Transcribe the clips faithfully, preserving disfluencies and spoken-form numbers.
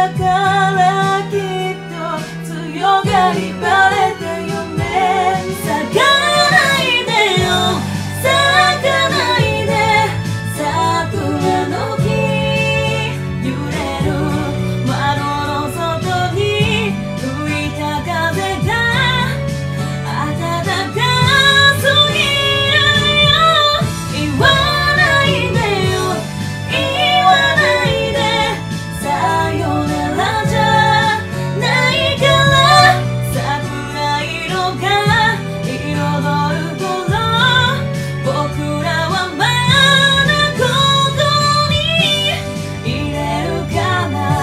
からきっと強がりバレたよね。咲かないでよ、咲かないで、桜の木揺れる窓の外に吹いた風が暖かすぎるよ。言わないでよ、言わないで、さよならじゃないから、桜色が彩る頃、僕らはまだここにいれるかな。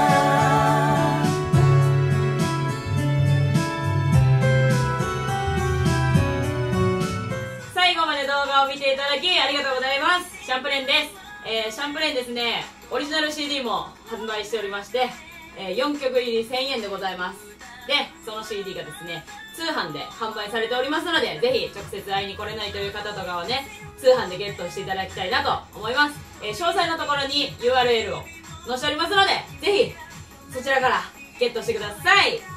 最後まで動画を見ていただきありがとうございます。シャンプレーンです。えー、シャンプレーンですね、オリジナル シーディー も発売しておりまして、えー、よんきょく入りせんえんでございます。で、その シーディー がですね、通販で販売されておりますので、ぜひ直接会いに来れないという方とかはね、通販でゲットしていただきたいなと思います。えー、詳細のところに ユーアールエル を載せておりますので、ぜひそちらからゲットしてください。